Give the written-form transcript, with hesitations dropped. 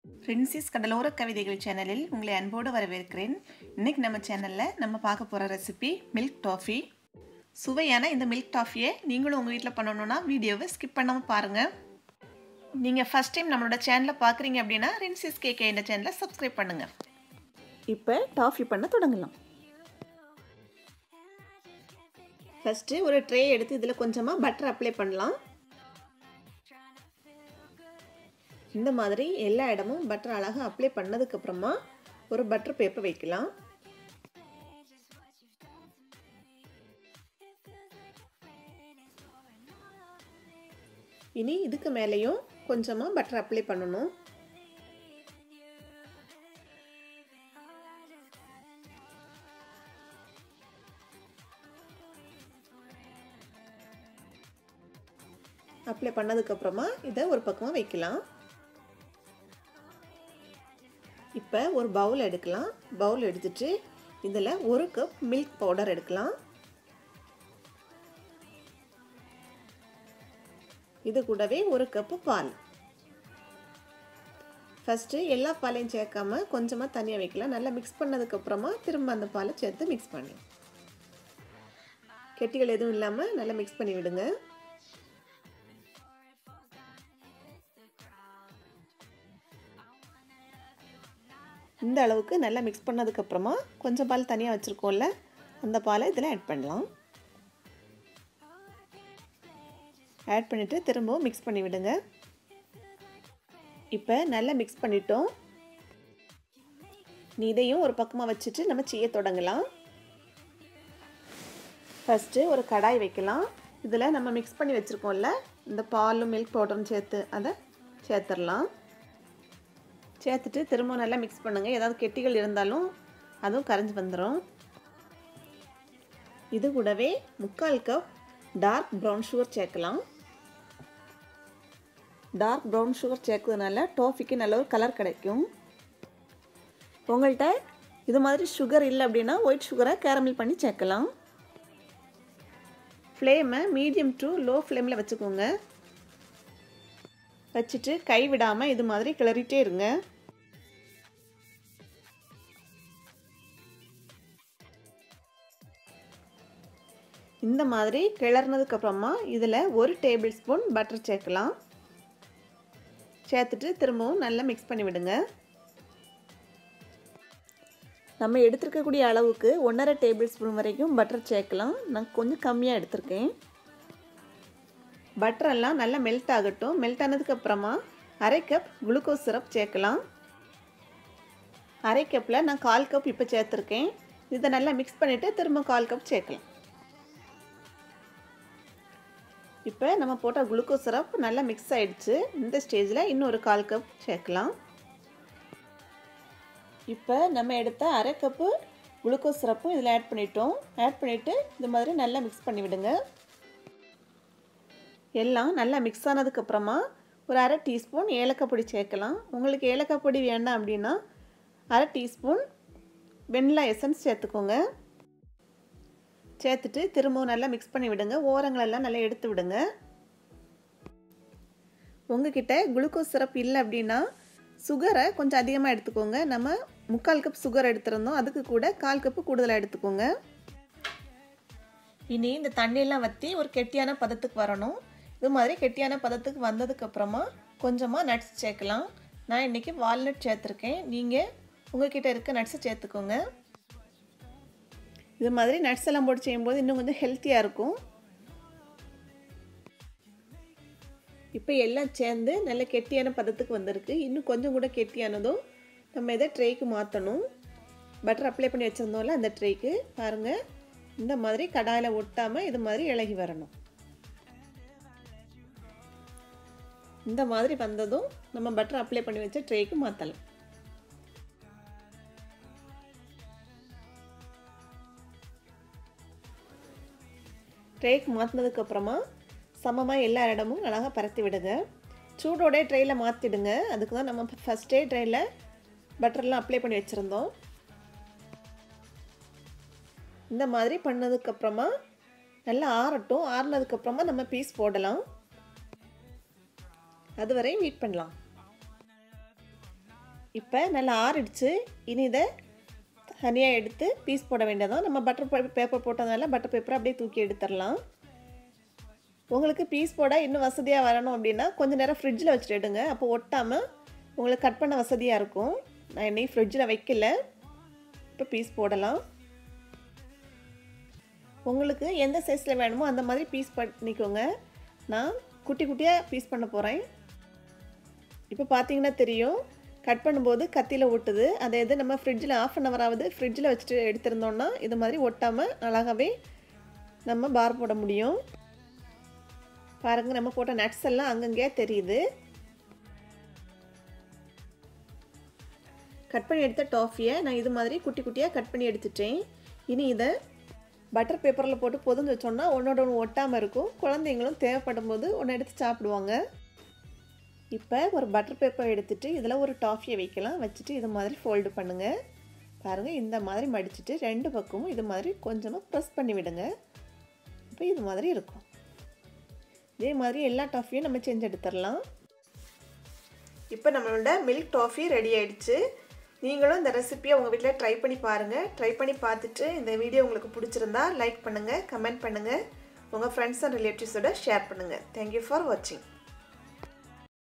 Rincy's கடலோர கவிதைகள் சேனலில் உங்களை அன்போடு வரவேற்கிறேன். இன்னைக்கு நம்ம சேனல்ல நம்ம பார்க்க போற ரெசிபி மில்க் டாஃபி. சுவையான இந்த மில்க் டாஃபியை நீங்களும் உங்க வீட்ல பண்ணனும்னா வீடியோவை ஸ்கிப் பண்ணாம பாருங்க. நீங்க ஃபர்ஸ்ட் டைம் நம்மளோட சேனலை பார்க்கறீங்க அப்படினா Rincy's கேக் இந்த சேனலை சப்ஸ்கிரைப் பண்ணுங்க. இப்போ டாஃபி பண்ண தொடங்கலாம். ஃபர்ஸ்ட் ஒரு ட்ரே எடுத்து இதல கொஞ்சமா பட்டர் அப்ளை பண்ணலாம். இந்த மாதிரி எல்லா இடமும் பட்டர் அழகா அப்ளை பண்ணதுக்கு அப்புறமா ஒரு பட்டர் பேப்பர் வைக்கலாம். இனி இதுக்கு மேலேயும் கொஞ்சமா பட்டர் அப்ளை பண்ணனும். அப்ளை பண்ணதுக்கு அப்புறமா இத ஒரு பக்கமா வைக்கலாம். இப்போ ஒரு பவுல் எடுக்கலாம். பவுல் எடுத்துட்டு இதல 1 கப் மில்க் பவுடர் எடுக்கலாம். இது கூடவே 1 கப் பால். ஃபர்ஸ்ட் எல்லா பாலையும் சேர்க்காம கொஞ்சமா தனியா வைக்கலாம். நல்லா mix பண்ணதுக்கு அப்புறமா திரும்ப அந்த பாலை சேர்த்து mix பண்ணலாம். கெட்டிகள் எதுவும் இல்லாம நல்லா mix பண்ணி விடுங்க. இந்த அளவுக்கு நல்லா mix பண்ணதுக்கு அப்புறமா கொஞ்சம் பால் தனியா வச்சிருக்கோம்ல அந்த பாலை இதல ஆட் பண்ணலாம். ஆட் பண்ணிட்டு திரும்ப mix பண்ணி விடுங்க. இப்போ நல்லா mix பண்ணிட்டோம். இதையும் ஒரு பக்கமா வச்சிட்டு நம்ம செய்ய தொடங்கலாம். ஃபர்ஸ்ட் ஒரு கடாய் வைக்கலாம். இதல நம்ம mix பண்ணி வச்சிருக்கோம்ல இந்த பாலும் milk பவுடரும் சேர்த்து அத சேர்த்தறலாம். சேர்த்துட்டு திரும்ப நல்லா mix பண்ணுங்க. ஏதாவது கெட்டிகள் இருந்தாலும் அதுவும் கரைஞ்சு வந்துரும். இது கூடவே 1/4 கப் டார்க் brown sugar சேர்க்கலாம். டார்க் brown sugar சேர்க்கிறதுனால டாஃபிக்கு நல்ல ஒரு கலர் கிடைக்கும். உங்கள்ட்ட இது மாதிரி சுகர் இல்ல அப்படினா ஒயிட் சுகரை கேரமல் பண்ணி சேர்க்கலாம். ஃப்ளேமை மீடியம் டு லோ ஃப்ளேம்ல வச்சுக்கோங்க. வச்சிட்டு கை விடாம இது மாதிரி கிளறிட்டே இருங்க. இந்த மாதிரி கிளறினதுக்கு அப்புறமா இதல 1 டேபிள்ஸ்பூன் பட்டர் சேர்க்கலாம். சேர்த்துட்டு திரும்பவும் நல்லா mix பண்ணி விடுங்க. நம்ம எடுத்துக்க கூடிய அளவுக்கு 1/2 டேபிள்ஸ்பூன் வரைக்கும் பட்டர் சேர்க்கலாம். நான் கொஞ்சம் கம்மியா எடுத்துர்க்கேன். பட்டர் எல்லாம் நல்லா மெல்ட் ஆகட்டும். மெல்ட் ஆனதுக்கு அப்புறமா 1/2 கப் குளுக்கோஸ் சிரப் சேர்க்கலாம். 1/2 கப்ல நான் 1/4 கப் இப்ப சேர்த்திருக்கேன். இத நல்லா mix பண்ணிட்டு திரும்ப 1/4 கப் சேர்க்கலாம். இப்போ நம்ம போட்ட குளுக்கோஸ் சிரப் நல்லா mix ஆயிடுச்சு. இந்த ஸ்டேஜ்ல இன்னும் ஒரு 1/4 கப் சேர்க்கலாம். இப்போ நம்ம எடுத்த 1/2 கப் குளுக்கோஸ் சிரப்பும் இதல ஆட் பண்ணிட்டோம். ஆட் பண்ணிட்டு இந்த மாதிரி நல்லா mix பண்ணி விடுங்க. எல்லாம் நல்லா mix ஆனதுக்கு அப்புறமா ஒரு 1/2 டீஸ்பூன் ஏலக்காய் பொடி சேர்க்கலாம். உங்களுக்கு ஏலக்காய் பொடி வேண்டாம் அப்படினா 1/2 டீஸ்பூன் வெண்ணிலா எசன்ஸ் சேர்த்துக்கோங்க. சேர்த்துட்டு திரும்ப நல்லா mix பண்ணி விடுங்க. ஓரங்கள் எல்லாம் நல்லா எடுத்து விடுங்க. உங்ககிட்ட குளுக்கோஸ் சிரப் இல்ல அப்படினா சுகரை கொஞ்சம் அதிகமா எடுத்துக்கோங்க. நம்ம 1/4 கப் சுகர் எடுத்துறோம். அதுக்கு கூட 1/4 கப் கூடுதலா எடுத்துக்கோங்க. இனி இந்த தண்ணி எல்லாம் வத்தி ஒரு கெட்டியான பதத்துக்கு வரணும். இது மாதிரி கெட்டியான பதத்துக்கு வந்ததுக்கு அப்புறமா கொஞ்சமா நட்ஸ் சேர்க்கலாம். நான் இன்னைக்கு வால்நட் சேர்த்திருக்கேன். நீங்க உங்ககிட்ட இருக்க நட்ஸ் சேர்த்துக்கோங்க. இது மாதிரி நட்ஸ் எல்லாம் போட்டு செய்யும்போது இன்னும் கொஞ்சம் ஹெல்த்தியா இருக்கும். இப்போ எல்லாம் சேர்ந்து நல்ல கெட்டியான பதத்துக்கு வந்திருக்கு. இன்னும் கொஞ்சம் கூட கெட்டியானதும் நம்ம இத ட்ரேக்கு மாத்தணும். பட்டர் அப்ளை பண்ணி வச்சிருந்தோம்ல அந்த ட்ரேக்கு பாருங்க. இந்த மாதிரி கடாயில ஒட்டாம இது மாதிரி இளகி வரணும். இந்த மாதிரி வந்ததும் நம்ம பட்டர் அப்ளை பண்ணி வச்ச ட்ரேக்கு மாத்தலாம். ட்ரேக்கு மாத்தினதுக்கு அப்புறமா சமமா எல்லா இடமும் அழகா பரத்தி விடுங்க. சூடோட ட்ரேல மாத்திடுங்க. அதுக்கு தான் நம்ம ஃபர்ஸ்டே ட்ரேல பட்டர்லாம் அப்ளை பண்ணி வச்சிருந்தோம். இந்த மாதிரி பண்ணதுக்கு அப்புறமா நல்லா ஆறட்டும். ஆறுனதுக்கு அப்புறமா நம்ம பீஸ் போடலாம். அதுவரை வெயிட் பண்ணலாம். இப்போ நல்லா ஆறிடுச்சு. இனி இதை தனியாக எடுத்து பீஸ் போட வேண்டியதான். நம்ம பட்டர் பேப்பர் போட்டதுனால பட்டர் பேப்பரை அப்படியே தூக்கி எடுத்துடலாம். உங்களுக்கு பீஸ் போட இன்னும் வசதியாக வரணும் அப்படின்னா கொஞ்சம் நேரம் ஃப்ரிட்ஜில் வச்சுட்டு எடுங்க. அப்போ ஒட்டாமல் உங்களுக்கு கட் பண்ண வசதியாக இருக்கும். நான் இன்னைக்கு ஃப்ரிட்ஜில் வைக்கல. இப்போ பீஸ் போடலாம். உங்களுக்கு எந்த சைஸில் வேணுமோ அந்த மாதிரி பீஸ் பண்ணிக்கோங்க. நான் குட்டி குட்டியாக பீஸ் பண்ண போகிறேன். இப்போ பார்த்தீங்கன்னா தெரியும், கட் பண்ணும்போது கத்தியில் ஒட்டுது. அதை எது நம்ம ஃப்ரிட்ஜில் ஆஃப் அன் ஹவர் ஆகுது ஃப்ரிட்ஜில் வச்சுட்டு எடுத்திருந்தோன்னா இது மாதிரி ஒட்டாமல் அழகாகவே நம்ம பார் போட முடியும். பாருங்கள், நம்ம போட்ட நட்ஸ் எல்லாம் அங்கங்கே தெரியுது. கட் பண்ணி எடுத்த டாஃபியை நான் இது மாதிரி குட்டி குட்டியாக கட் பண்ணி எடுத்துட்டேன். இனி இதை பட்டர் பேப்பரில் போட்டு பொதுந்து வச்சோன்னா ஒன்றோட ஒன்று ஒட்டாமல் இருக்கும். குழந்தைங்களும் தேவைப்படும் போது ஒன்று எடுத்து சாப்பிடுவாங்க. இப்போ ஒரு பட்டர் பேப்பர் எடுத்துகிட்டு இதில் ஒரு டாஃபியை வைக்கலாம். வச்சுட்டு இது மாதிரி ஃபோல்டு பண்ணுங்கள். பாருங்கள், இந்த மாதிரி மடிச்சுட்டு ரெண்டு பக்கமும் இது மாதிரி கொஞ்சமாக ப்ரெஸ் பண்ணி விடுங்க. இப்போ இது மாதிரி இருக்கும். இதே மாதிரி எல்லா டாஃபியும் நம்ம செஞ்சு எடுத்துடலாம். இப்போ நம்மளோட மில்க் டாஃபி ரெடி ஆயிடுச்சு. நீங்களும் இந்த ரெசிபியை உங்கள் வீட்டில் ட்ரை பண்ணி பாருங்கள். ட்ரை பண்ணி பார்த்துட்டு இந்த வீடியோ உங்களுக்கு பிடிச்சிருந்தா லைக் பண்ணுங்கள், கமெண்ட் பண்ணுங்கள், உங்கள் ஃப்ரெண்ட்ஸ் அண்ட் ரிலேட்டிவ்ஸோட ஷேர் பண்ணுங்கள். தேங்க்யூ ஃபார் வாட்சிங்.